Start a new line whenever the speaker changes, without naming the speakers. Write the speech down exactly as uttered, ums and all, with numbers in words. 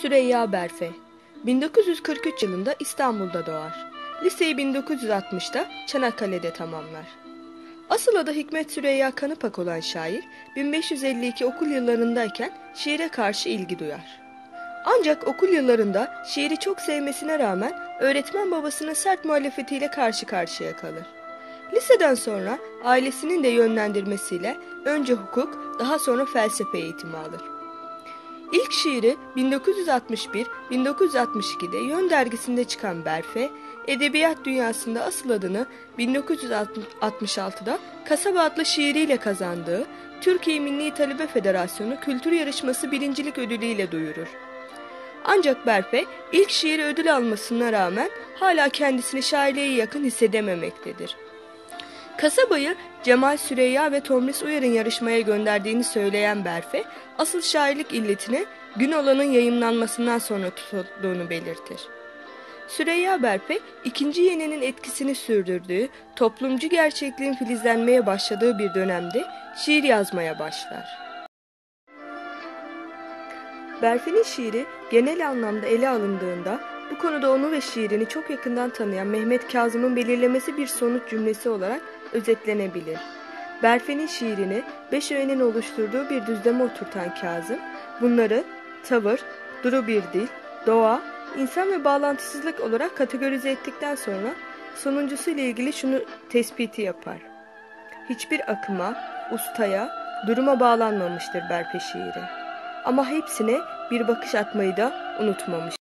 Süreyya Berfe bin dokuz yüz kırk üç yılında İstanbul'da doğar. Liseyi bin dokuz yüz altmışta Çanakkale'de tamamlar. Asıl adı Hikmet Süreyya Kanıpak olan şair, bin beş yüz elli iki okul yıllarındayken şiire karşı ilgi duyar. Ancak okul yıllarında şiiri çok sevmesine rağmen öğretmen babasının sert muhalefetiyle karşı karşıya kalır. Liseden sonra ailesinin de yönlendirmesiyle önce hukuk, daha sonra felsefe eğitimi alır. İlk şiiri bin dokuz yüz altmış bir - bin dokuz yüz altmış ikide Yön dergisinde çıkan Berfe, edebiyat dünyasında asıl adını bin dokuz yüz altmış altıda Kasaba adlı şiiriyle kazandığı Türkiye Milli Talebe Federasyonu Kültür Yarışması birincilik ödülüyle duyurur. Ancak Berfe ilk şiiri ödül almasına rağmen hala kendisini şairliğe yakın hissedememektedir. Kasabayı Cemal Süreyya ve Tomris Uyar'ın yarışmaya gönderdiğini söyleyen Berfe, asıl şairlik illetini Günolan'ın yayımlanmasından sonra tutulduğunu belirtir. Süreyya Berfe, ikinci Yeni'nin etkisini sürdürdüğü, toplumcu gerçekliğin filizlenmeye başladığı bir dönemde şiir yazmaya başlar. Berfe'nin şiiri genel anlamda ele alındığında, bu konuda onu ve şiirini çok yakından tanıyan Mehmet Kazım'ın belirlemesi bir sonuç cümlesi olarak özetlenebilir. Berfe'nin şiirini beş öğenin oluşturduğu bir düzleme oturtan Kazım, bunları tavır, duru bir dil, doğa, insan ve bağlantısızlık olarak kategorize ettikten sonra sonuncusu ile ilgili şunu tespiti yapar. Hiçbir akıma, ustaya, duruma bağlanmamıştır Berfe şiiri. Ama hepsine bir bakış atmayı da unutmamış.